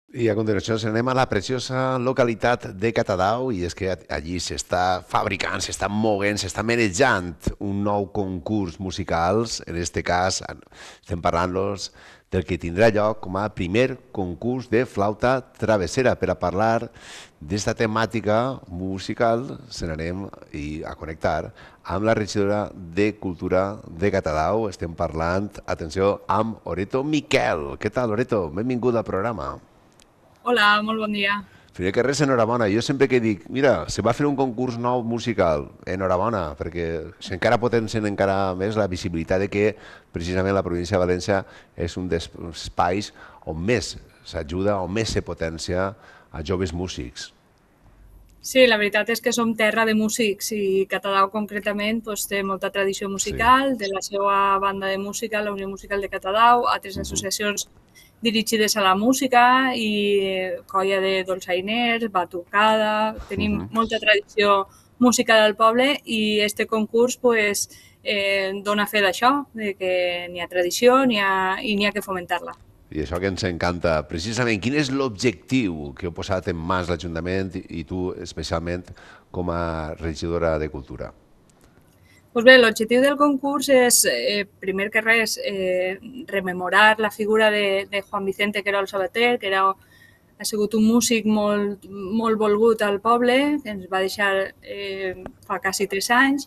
I a continuació ens anem a la preciosa localitat de Catadau i és que allí s'està fabricant, s'està moguent, s'està manejant un nou concurs musicals. En este cas estem parlant-los del que tindrà lloc com a primer concurs de flauta travessera. Per a parlar d'esta temàtica musical se n'anem a connectar amb la regidora de Cultura de Catadau. Estem parlant, atenció, amb Oreto Miquel. Què tal, Oreto? Benvingut al programa. Hola, molt bon dia. Primer que res, enhorabona. Jo sempre que dic, mira, se va fer un concurs nou musical, enhorabona, perquè encara potencien encara més la visibilitat de que precisament la província de València és un dels espais on més s'ajuda, on més se potencia a joves músics. Sí, la veritat és que som terra de músics i Catadau concretament doncs, té molta tradició Sí. musical, de la seva banda de música, la Unió Musical de Catadau, altres Mhm. associacions dirigides a la música i colla de dolçainers, batucada, tenim Mhm. molta tradició musical al poble i este concurs pues, dona fe d'això, de que n'hi ha tradició i n'hi ha que fomentar-la. I això que ens encanta. Precisament, quin és l'objectiu que heu posat en mans l'Ajuntament i tu especialment com a regidora de Cultura? Pues bé, l'objectiu del concurs és, primer que res, rememorar la figura de Juan Vicente Querol Sabater, que ha sigut un músic molt volgut al poble, que ens va deixar fa quasi 3 anys,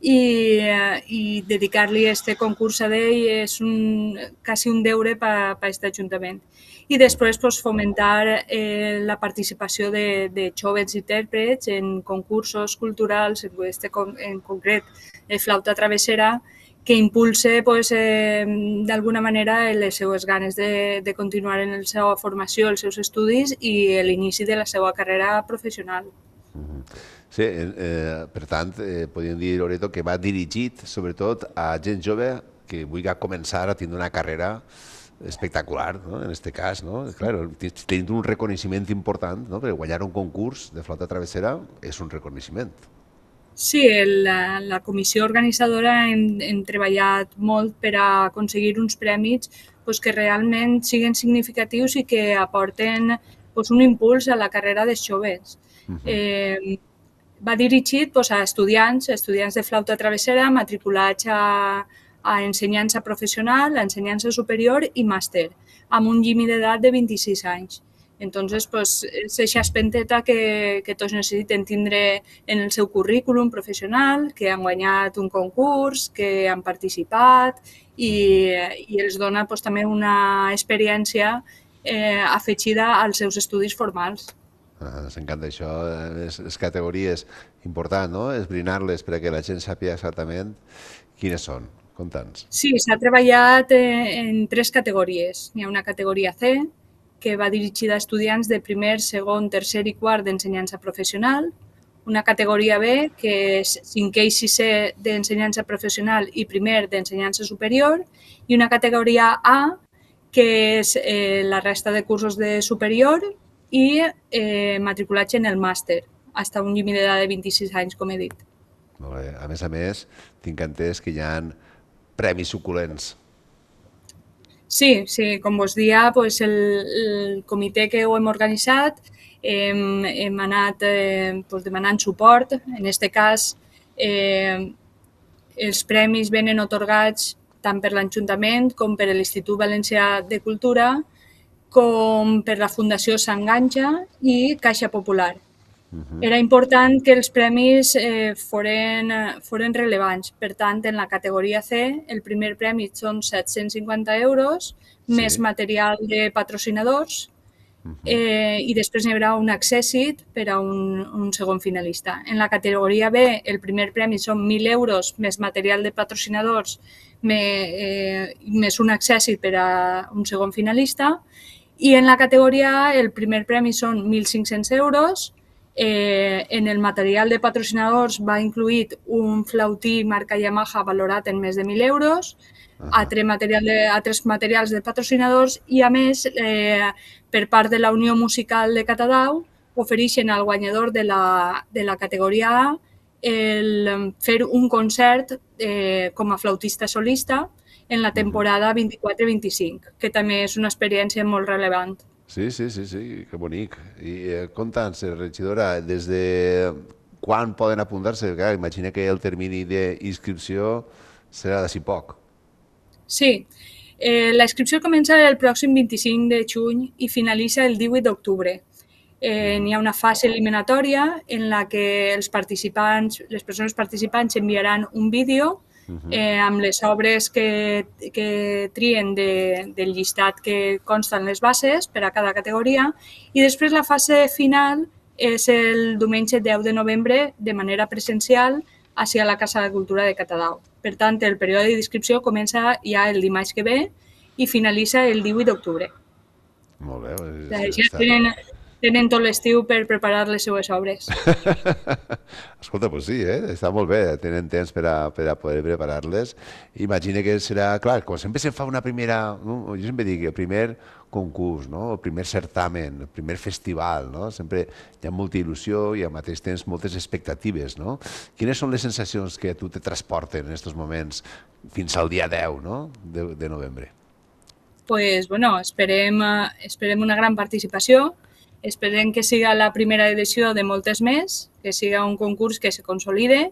i dedicar-li este concurs a ell és quasi un deure per a aquest Ajuntament. I després pues, fomentar la participació de joves intèrprets en concursos culturals, en concret flauta travessera, que impulse pues, d'alguna manera les seues ganes de continuar en la seva formació, els seus estudis i l'inici de la seva carrera professional. Mhm. Sí, per tant, podríem dir, Loreto, que va dirigit sobretot a gent jove que vulgui començar a tindre una carrera espectacular, no? En este cas, no? Claro, tenint un reconeixement important, no? Perquè guanyar un concurs de flauta travessera és un reconeixement. Sí, la comissió organitzadora hem treballat molt per a aconseguir uns premis pues, que realment siguin significatius i que aporten pues, un impuls a la carrera dels joves. Mhm. Eh, Va dirigit pues, a estudiants de flauta travessera matriculats a ensenyança professional, a ensenyança superior i màster, amb un límit d'edat de 26 anys. Entonces, pues, és eixa espenteta que tots necessiten tindre en el seu currículum professional, que han guanyat un concurs, que han participat i els dona pues, també una experiència afegida als seus estudis formals. Ens encanta això, les categories important, no? Esbrinar-les perquè la gent sàpiga exactament quines són. Conta'ns. Sí, s'ha treballat en 3 categories. Hi ha una categoria C, que va dirigida a estudiants de primer, segon, tercer i quart d'ensenyança professional, una categoria B, que és 5è i 6è d'ensenyança professional i primer d'ensenyança superior, i una categoria A, que és la resta de cursos de superior i matriculatge en el màster, fins a un límit d'edat de 26 anys, com he dit. Molt bé. A més, tinc entès que hi ha premis suculents. Sí, sí, com vos dia, pues el comitè que ho hem organitzat hem anat pues, demanant suport. En aquest cas, eh, els premis venen otorgats tant per l'Ajuntament com per l'Institut Valencià de Cultura, com per la Fundació Sant Ganja i Caixa Popular. Mhm. Era important que els premis foren rellevants. Per tant, en la categoria C, el primer premi són 750 euros, més Sí. material de patrocinadors, Mhm. i després hi haurà un accèssit per a un segon finalista. En la categoria B, el primer premi són 1.000 euros més material de patrocinadors més un accèssit per a un segon finalista, i en la categoria A el primer premi són 1.500 euros. En el material de patrocinadors va incluït un flautí marca Yamaha valorat en més de 1.000 euros, Ahà. altres materials de patrocinadors i, a més, per part de la Unió Musical de Catadau, ofereixen al guanyador de la categoria A fer un concert com a flautista solista en la Mhm. temporada 24-25, que també és una experiència molt rellevant. Sí, sí, sí, sí, que bonic. I conta'ns, regidora, des de quan poden apuntar-se? Clar, imagina que el termini d'inscripció serà d'ací poc. Sí, la inscripció comença el pròxim 25 de juny i finalitza el 18 d'octubre. N'hi ha una fase eliminatòria en la que els participants, les persones participants enviaran un vídeo amb les obres que trien del llistat que consten les bases per a cada categoria i després la fase final és el diumenge 10 de novembre de manera presencial hacia la Casa de Cultura de Catadau. Per tant, el període d'inscripció comença ja el dimarts que ve i finalitza el 18 d'octubre. Molt bé, Així tenen tot l'estiu per preparar les seues obres. Escolta, doncs sí, està molt bé, tenen temps per a poder preparar-les. Imagina que serà, clar, com sempre se fa una primera, no? Jo sempre dic, el primer concurs, no? El primer certamen, el primer festival, no? Sempre hi ha molta il·lusió i al mateix temps moltes expectatives, no? Quines són les sensacions que a tu te transporten en aquests moments fins al dia 10, no? de novembre? Pues, bueno, esperem una gran participació, esperem que siga la primera edició de moltes més, que siga un concurs que se consolide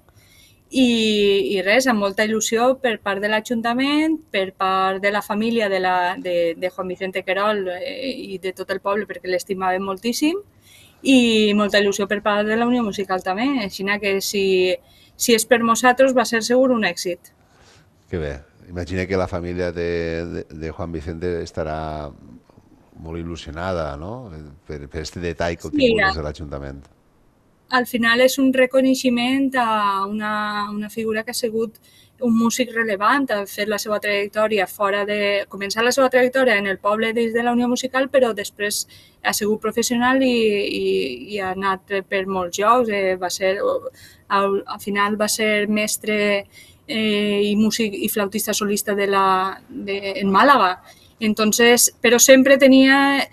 i res, amb molta il·lusió per part de l'Ajuntament, per part de la família de Juan Vicente Querol i de tot el poble perquè l'estimàvem moltíssim i molta il·lusió per part de la Unió Musical també, així que si és per nosaltres va ser segur un èxit. Que bé. Imagina que la família de Juan Vicente estarà molt il·lusionada, no? Per aquest detall que heu Sí, tingut des de l'Ajuntament. al final és un reconeixement a una figura que ha sigut un músic relevant, ha fet la seva trajectòria començar la seva trajectòria en el poble des de la Unió Musical, però després ha sigut professional i ha anat per molts llocs. Al final va ser mestre i músic i flautista solista en Màlaga. Entonces, però sempre tenia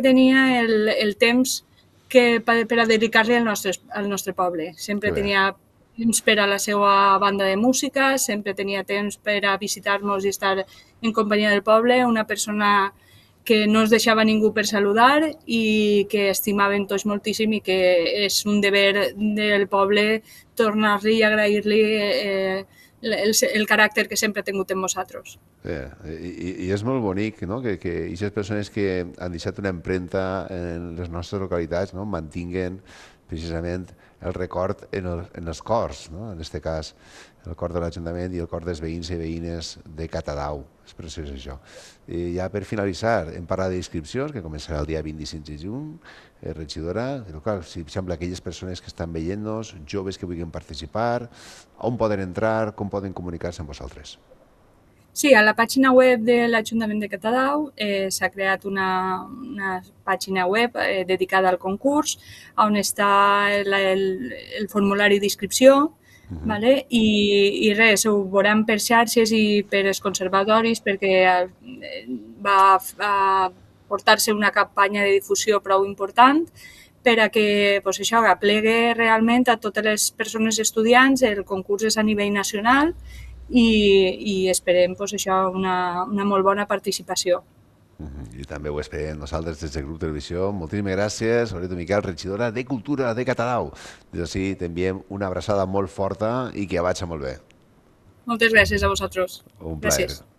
el temps per a dedicar-li al nostre poble. Sempre Que bé. tenia temps per a la seva banda de música, sempre tenia temps per a visitar-nos i estar en companyia del poble, una persona que no es deixava ningú per saludar i que estimàvem tots moltíssim i que és un deber del poble tornar-li i agrair-li el caràcter que sempre ha tingut en nosaltres. I és molt bonic, no? Que aquestes persones que han deixat una empremta en les nostres localitats, no? Mantinguen precisament el record en els cors, no? En aquest cas, el cor de l'Ajuntament i el cor dels veïns i veïnes de Catadau. És preciós això. I ja per finalitzar, hem parlat d'inscripcions, que començarà el dia 25 de juny, regidora, però clar, si per exemple aquelles persones que estan veient-nos, joves que vulguin participar, on poden entrar, com poden comunicar-se amb vosaltres? Sí, a la pàgina web de l'Ajuntament de Catadau s'ha creat una pàgina web dedicada al concurs, on està el formulari d'inscripció, vale? I res, ho veuran per xarxes i per els conservatoris perquè va portar-se una campanya de difusió prou important per a que pues, això aplegue realment a totes les persones estudiants. El concurs és a nivell nacional i esperem pues, això, una molt bona participació. I també ho esperem nosaltres des del grup Televisió. Moltíssimes gràcies, Loreto Miquel, regidora de Cultura de Catadau. Des d'ací t'enviem una abraçada molt forta i que vagi molt bé. Moltes gràcies a vosaltres. Un plaer. Gràcies.